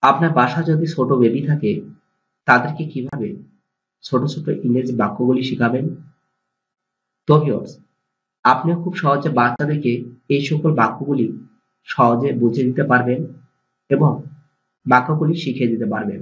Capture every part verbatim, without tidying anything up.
আপনার বাসায় যদি ছোট বেবি থাকে তাদেরকে কিভাবে ছোট ছোট ইংরেজি বাক্যগুলি শিখাবেন? তো ভিউয়ার্স, আপনিও খুব সহজে বাচ্চাদেরকে এই সকল বাক্যগুলি সহজে বুঝিয়ে দিতে পারবেন এবং বাক্যগুলি শিখিয়ে দিতে পারবেন।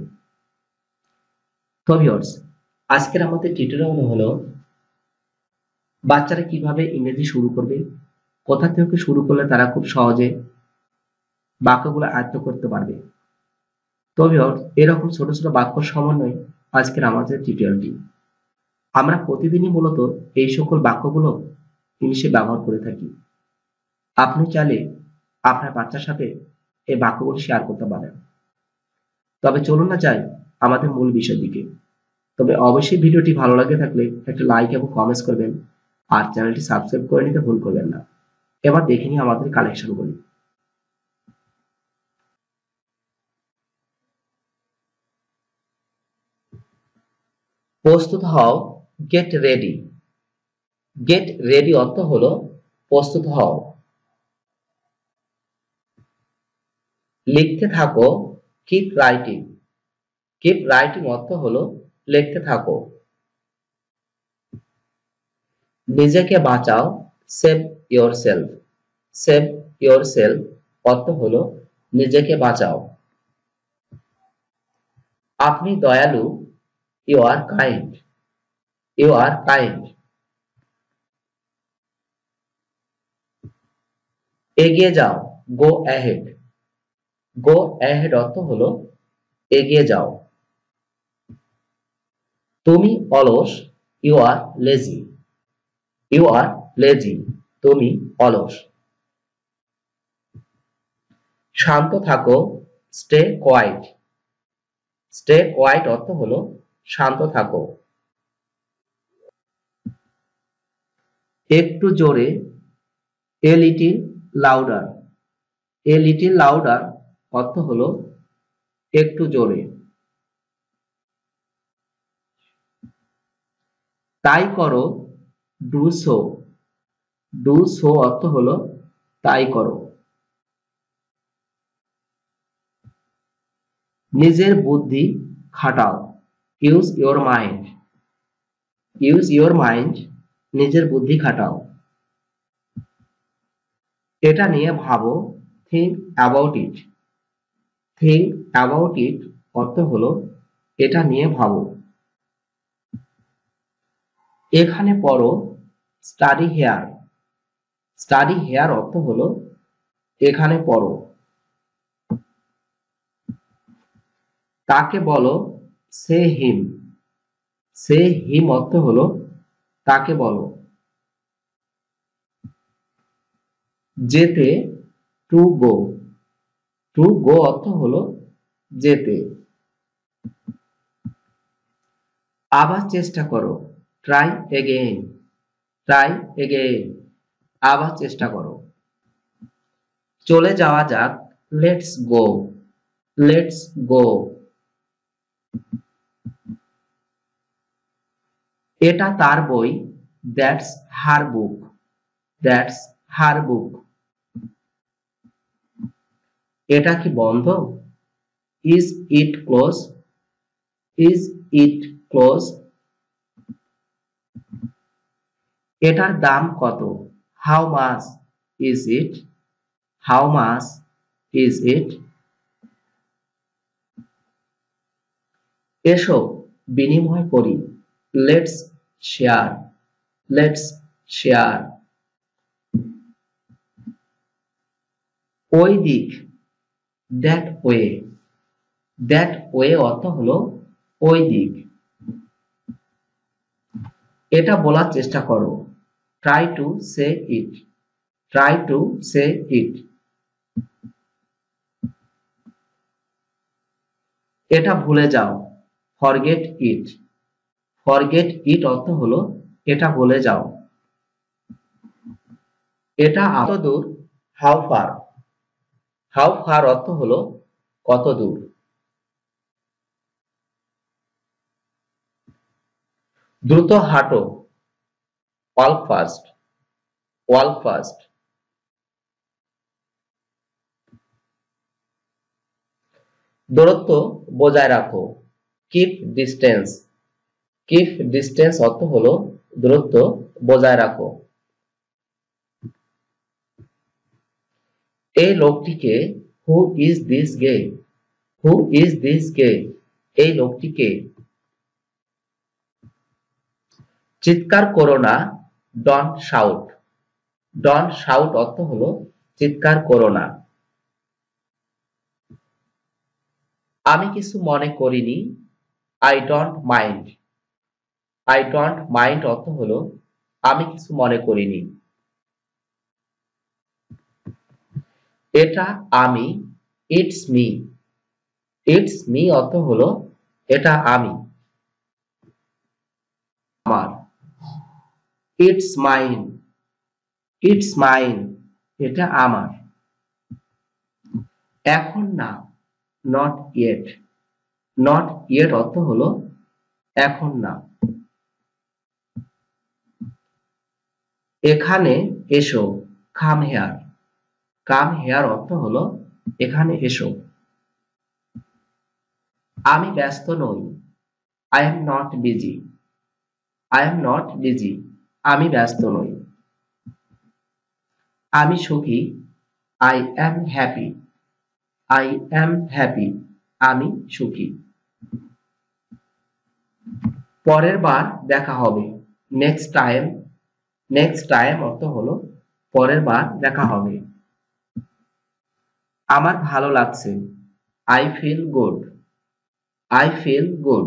তো ভিউয়ার্স, আজকের আমাদের টিউটোরিয়াল হলো বাচ্চারা কিভাবে ইংরেজি শুরু করবে, কোথা থেকে শুরু করলে তারা খুব সহজে বাক্যগুলো আয়ত্ত করতে পারবে। তো ভিউয়ার্স, এরকম ছোট ছোট বাক্য সমন্বয়ে আজকের আমাদের টিউটোরিয়ালটি। আমরা প্রতিদিনই মূলত এই সকল বাক্যগুলো ইংলিশে ব্যবহার করে থাকি। আপনি চাইলে আপনার বাচ্চার সাথে এই বাক্যগুলো শেয়ার করতে পারেন। তবে চলুন না যাই আমাদের মূল বিষয়ের দিকে। তবে অবশ্যই ভিডিওটি ভালো লাগে থাকলে একটা লাইক এবং কমেন্টস করবেন, আর চ্যানেলটি সাবস্ক্রাইব করে নিতে ভুল করবেন না। এবার দেখে নিই আমাদের কালেকশনগুলি। প্রস্তুত হও, গেট রেডি। গেট রেডি অর্থ হলো প্রস্তুত হও। লিখতে থাকো, কিপ রাইটিং। কিপ রাইটিং অর্থ হলো লিখতে থাকো। নিজেকে বাঁচাও, সেভ ইয়োরসেলফ। সেভ ইয়োরসেলফ অর্থ হলো নিজেকে বাঁচাও। আপনি দয়ালু, you are kind. You are kind. এগিয়ে যাও, গো অ্যাহেড। গো অ্যাহেড অর্থ হলো এগিয়ে যাও। তুমি অলস, you are lazy. You are lazy, তুমি অলস। শান্ত থাকো, স্টে কোয়াইট। স্টে কোয়াইট অর্থ হলো শান্ত থাকো। একটু জোরে, a little louder. A little louder অর্থ হলো একটু জোরে। তাই করো, ডু সো। ডু সো অর্থ হলো তাই করো। নিজের বুদ্ধি খাটাও, use your mind. Use your mind, নিজের বুদ্ধি খাটাও। এটা নিয়ে ভাবো, think about it. Think about it অর্থ হলো এটা নিয়ে ভাবো। এখানে পড়ো, স্টাডি হেয়ার। স্টাডি হেয়ার অর্থ হলো এখানে পড়ো। তাকে বলো, সে হিম। সে হিম অর্থ হলো তাকে বলো। যেতে, টু গো। টু গো অর্থ হলো যেতে। আবার চেষ্টা করো, ট্রাই এগেইন। ট্রাই এগেইন, আবার চেষ্টা করো। চলে যাওয়া যাক, লেটস গো। Let's go. এটা তার বই, দ্যাটস হার বুক। দ্যাটস হার বুক। এটা কি বন্ধ? Is it close. Is it close. এটার দাম কত? How much is it? How much is it? এসো বিনিময় করি, লেটস শেয়ার। Let's share. ওই দিক, দ্যাট ওয়ে। দ্যাট ওয়ে অর্থ হলো ওই দিক। এটা বলার চেষ্টা করো, try to say it. Try to say it. এটা ভুলে যাও, ফরগেট ইট। ফরগেট ইট অর্থ হলো এটা ভুলে যাও। এটা কত দূর? How far. হাউ ফার অর্থ হলো কত দূর। দ্রুত হাঁটো, ওয়াক ফাস্ট। Walk fast. দূরত্ব বজায় রাখো, কিপ ডিস্টেন্স। কিপ ডিস্টেন্স অর্থ হলো দূরত্ব বজায় রাখো। এই লোকটিকে, who is this guy? Who is this guy? এই লোকটিকে। চিৎকার করো না, ডন্ট শাউট। ডন্ট শাউট অর্থ হলো চিৎকার করো না। আমি কিছু মনে করিনি, I don't mind. I don't mind অর্থ হলো আমি কিছু মনে করিনি। এটা আমি, ইটস মি। ইটস মি অর্থ হলো এটা আমি। আমার, ইটস মাইন। ইটস মাইন, এটা আমার। এখন না, নট ইয়েট। নট ইয়েট অর্থ হলো এখন না। এখানে এসো, কাম হেয়ার। কাম হেয়ার অর্থ হলো এখানে এসো। আমি ব্যস্ত নই, I am not busy. I am not busy, আমি ব্যস্ত নই। আমি সুখী, I am happy. I am happy, আমি সুখী। পরের বার দেখা হবে, নেক্সট টাইম। নেক্সট টাইম অর্থ হলো পরের বার দেখা হবে। আমার ভালো লাগছে, I feel good. I feel good.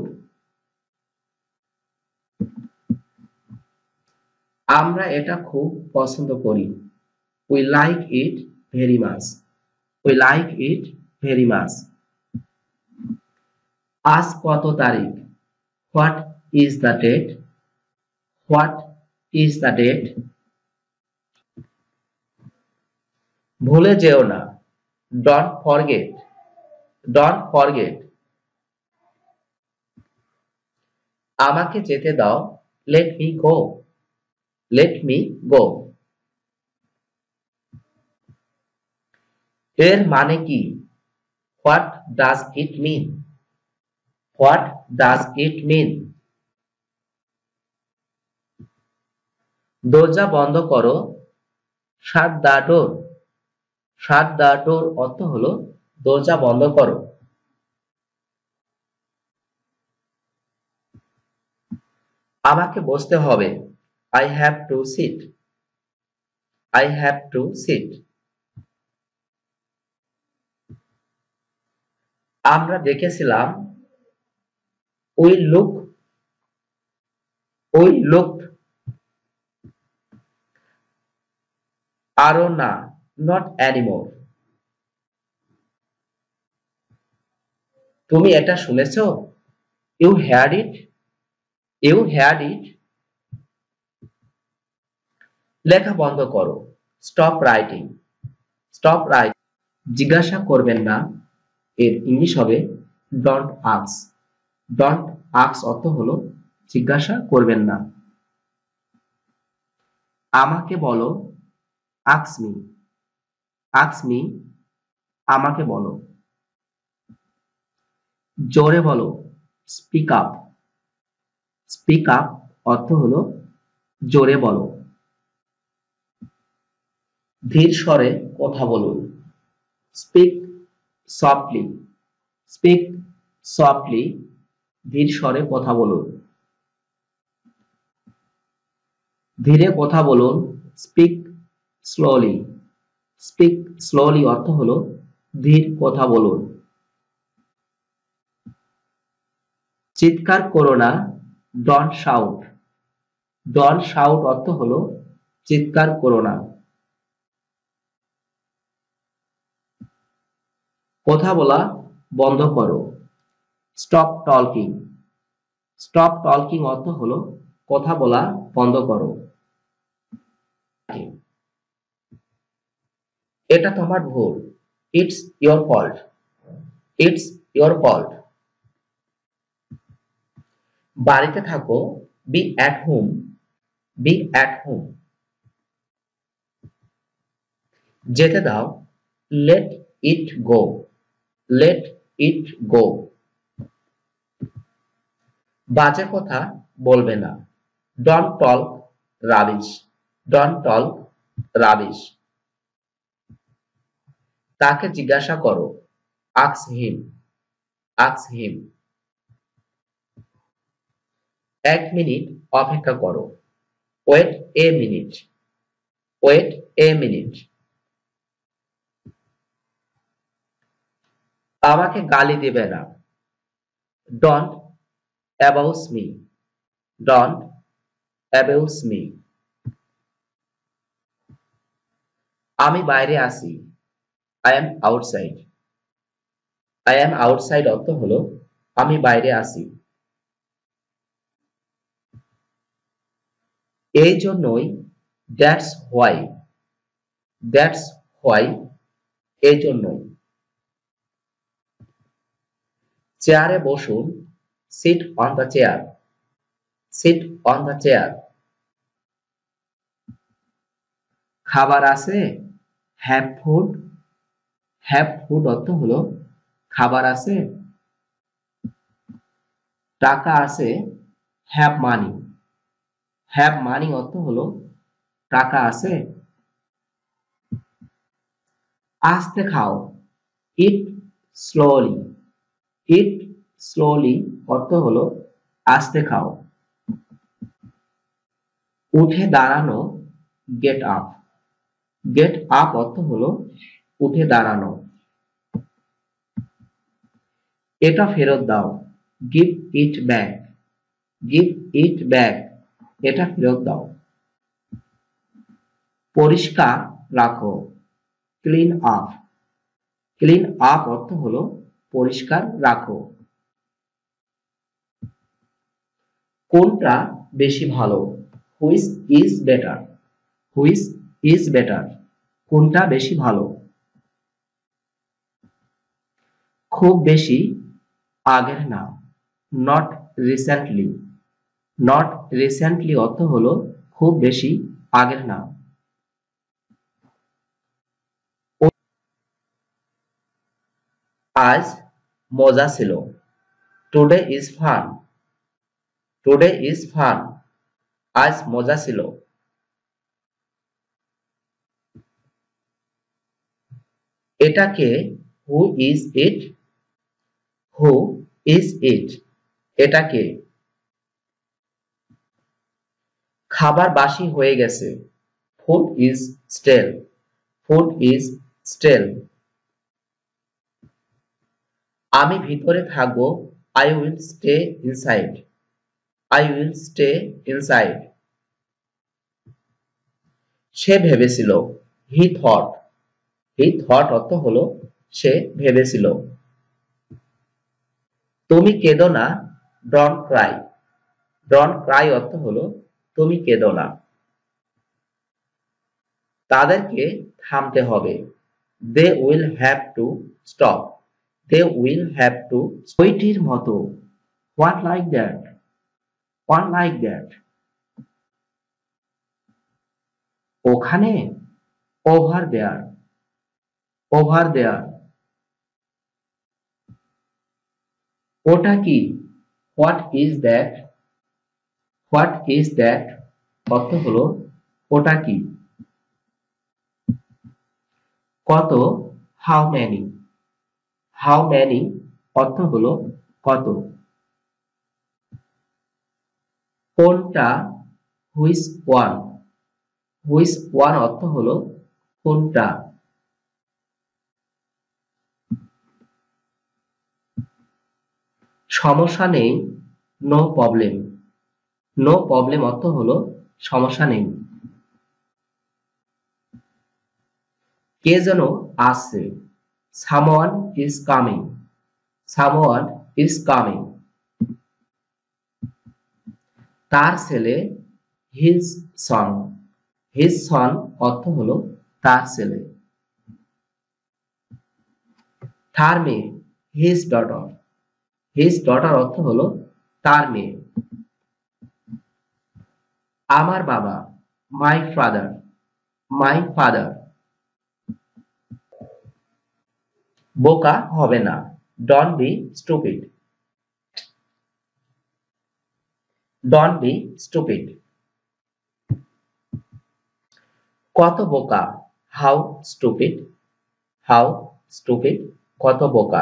আমরা এটা খুব পছন্দ করি, we like it very much. We like it very much. আজ কত তারিখ? What is the date? What is the date? ভুলে যেও না, ডোন্ট ফরগেট। Don't forget. আমাকে যেতে দাও, let me go. Let me go. এর মানে কি? What does it mean? What does it mean? দরজা বন্ধ করো, শাট the door. Shut the door অর্থ হলো দরজা বন্ধ করো। আমাকে বসতে হবে, I have to sit. I have to sit. আমরা দেখেছিলাম, উই লুক। We look. আরো না, নট অ্যানিমোর। তুমি এটা শুনেছ? You had it. You had it. লেখা বন্ধ করো, স্টপ রাইটিং। Stop writing. জিজ্ঞাসা করবেন না, এর ইংলিশ হবে ডন্ট আস্ক। ডন্ট আস্ক অর্থ হলো জিজ্ঞাসা করবেন না। আমাকে বলো, আস্ক মি। আস্ক মি, আমাকে বলো। জোরে বলো, স্পিক আপ। স্পিক আপ অর্থ হলো জোরে বলো। ধীর স্বরে কথা বলুন, স্পিক সফটলি। স্পিক সফটলি, ধীর স্বরে কথা বলুন। ধীরে কথা বলুন, স্পিক স্লোলি। স্পিক স্লোলি অর্থ হলো ধীর কথা বলুন। চিৎকার করো না, ডন্ট শাউট। ডন্ট শাউট অর্থ হলো চিৎকার করো না। কথা বলা বন্ধ করো, স্টপ টকিং। স্টপ টকিং অর্থ হলো কথা বলা বন্ধ করো। এটা তোমার ভুল, it's your fault. It's your fault. বাড়িতে থাকো, be at home. Be at home. যেতে দাও, let it go. Let it গো। বাজে কথা বলবে না। Don't talk rubbish. Don't talk rubbish. তাকে জিজ্ঞাসা করো। Ask him. Ask him. এক মিনিট অপেক্ষা করো। Wait a minute. Wait a minute. আমাকে গালি দেবে না। Don't abuse me. Don't abuse me. আমি বাইরে আছি। I am outside. I am outside অর্থ হলো আমি বাইরে আছি। এই জন্যই, দ্যাটস হোয়াই। দ্যাটস হোয়াই, এই জন্যই। চেয়ারে বসুন। Sit on the chair. Sit on the chair. খাবার আছে? Have food. হ্যাভ ফুড অর্থ হলো খাবার আছে। টাকা আছে? Have money. হ্যাভ মানি অর্থ হলো টাকা আছে। আস্তে খাও। ইট স্লোলি। ইট স্লোলি অর্থ হলো আস্তে খাও। উঠে দাঁড়ানো। Get up. গেট আপ অর্থ হলো উঠে দাঁড়ানো। এটা ফেরত দাও। Give it back. Give it back, এটা ফেরত দাও। পরিষ্কার রাখো। Clean up. ক্লিন আপ অর্থ হলো পরিষ্কার রাখো। কোনটা বেশি ভালো? Which is better. Which is better, কোনটা বেশি ভালো। খুব বেশি আগের না। Not recently. নট রিসেন্টলি অর্থ হলো খুব বেশি আগের না। আজ মজা ছিল। Today is fun. Today is fun, আজ মজা ছিল। এটাকে who is it. Who is it, এটাকে। খাবার বাসি হয়ে গেছে। Food is stale. Food is stale. আমি ভিতরে থাকবো। I will stay inside. I will stay inside. সে ভেবেছিল। He thought. হি থট অর্থ হলো সে ভেবেছিল। তুমি কেঁদো না। Don't Cry. ডোন্ট ক্রাই অর্থ হলো তুমি কেঁদো না। তাদেরকে থামতে হবে। They will have to stop. They will have to. ওইটির মতো। What like that. What like that. ওখানে। Over there. Over there. ওটা কি? What is that. What is that অর্থ হলো ওটা কি। কত? How many. হাউ মেনি অর্থ হলো কত। কোনটা? Which one. হুইচ ওয়ান অর্থ হলো কোনটা। সমস্যা নেই। No problem. নো প্রবলেম অর্থ হলো সমস্যা নেই। কে যেন আসছে। Someone is coming. Someone is coming. তার ছেলে। His son. হিজ সন অর্থ হলো তার ছেলে। তার মেয়ে। His daughter. হিজ ডটার অর্থ হলো তার মেয়ে। আমার বাবা। My father. My father. বোকা হবে না। Don't be stupid, don't be stupid. কত বোকা, হাউ স্টুপিড, হাউ স্টুপিড, কত বোকা।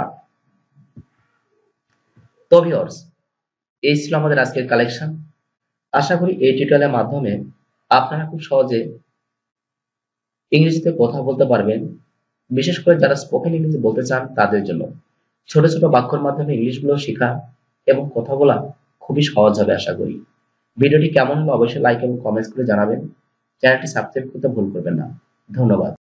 তো ভিউয়ার্স, এই ছিল আমাদের আজকের কালেকশন। আশা করি এই টিউটোরিয়ালের মাধ্যমে আপনারা খুব সহজে ইংরেজিতে কথা বলতে পারবেন, বিশেষ করে যারা স্পোকেন ইংরেজি বলতে চান তাদের জন্য। ছোট ছোট বাক্যের মাধ্যমে ইংলিশগুলো শেখা এবং কথা বলা খুবই সহজ হবে আশা করি। ভিডিওটি কেমন হলো অবশ্যই লাইক এবং কমেন্টস করে জানাবেন। চ্যানেলটি সাবস্ক্রাইব করতে ভুল করবেন না। ধন্যবাদ।